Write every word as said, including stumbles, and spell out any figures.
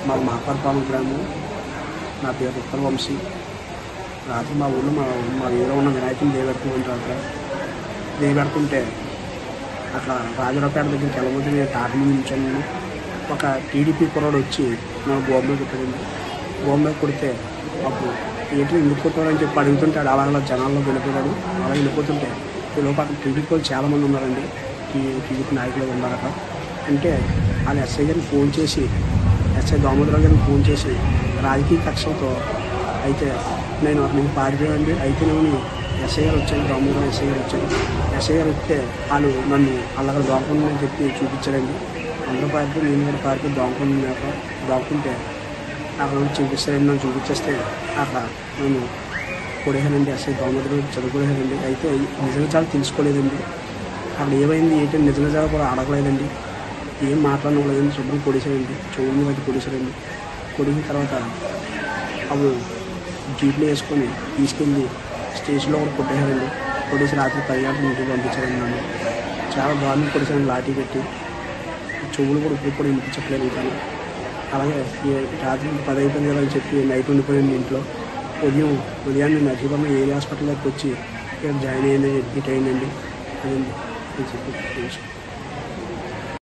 మా మాపరపాలెం గ్రామం. నా పేరు ఉత్తర వంశీ. రాత్రి మా ఊళ్ళో మా మా ఊళ్ళో ఉన్న వినాయకుని దేవెడుతుంటారు. అక్కడ దేవెడుతుంటే అక్కడ రాజరావుపేట దగ్గరికి వెళ్ళబోతే నేను టాటా నిల్చున్నాను. ఒక టీడీపీ కుర్రాడు వచ్చి నా గోంబే కొట్టాడండి. గోంబే కొడితే అప్పుడు ఏంటి ఎందుకు కొట్టారని చెప్పి అడుగుతుంటాడు. అలా అలా జనాల్లో వెళ్ళిపోయాడు. అలా వెళ్ళిపోతుంటే ఈ లోపల అక్కడ టీడీపీ వాళ్ళు చాలామంది ఉన్నారండి. టీ టీడీపీ నాయకులు ఉన్నారు అక్కడ. అంటే వాళ్ళు ఎస్ఐ గారిని ఫోన్ చేసి ఎస్ఐ దామోదరావు గారిని ఫోన్ చేసి రాజకీయ కక్షలతో అయితే నేను అక్కడ నుంచి పారిపోయానండి. అయితే నేను ఎస్ఐ గారు వచ్చాను, దామోదరావు ఎస్ఐ గారు వచ్చాను. ఎస్ఐ గారు వస్తే వాళ్ళు నన్ను అల్లగడ దొంగకుందని చెప్పి చూపించారండి. అందరూ పారిపోయి నేను కూడా పారిపోయి దొంగకున్నాక దొంగకుంటే అక్కడ చూపిస్తారండి. నన్ను చూపించేస్తే అక్కడ నేను కొడేశానండి. ఎస్ఐ దామోదరావు చదువుకోలేదండి. అయితే నిజ నిజాలు తెలుసుకోలేదండి. అక్కడ ఏమైంది ఏంటంటే నిజ నిజాలు కూడా అడగలేదండి. ఏం మాట్లాడలేదండి. శుభ్రం కొడేశారండి. చౌదరి అయితే కొడేశారండి. కొడిసిన తర్వాత అప్పుడు జీప్లో వేసుకొని తీసుకెళ్ళి స్టేషన్లో కూడా కొట్టేశారండి. కొట్టేసి రాత్రి పది గంటల ఇంటికి పంపించారండి. నన్ను చాలా దారుణం కొట్టేశారండి. లాఠీ పెట్టి చెవులు కూడా ఇప్పుడు కూడా వినిపించట్లేదు ఇంకా. అలాగే రాత్రి పది అయిపోయింది కదా అని చెప్పి నైట్ ఉండిపోయింది ఇంట్లో. ఉదయం ఉదయాన్నే నర్సీపట్నం ఏరియా హాస్పిటల్లోకి వచ్చి ఇక్కడ జాయిన్ అయ్యింది, అడ్మిట్ అయ్యిందండి. అదండి అని చెప్పి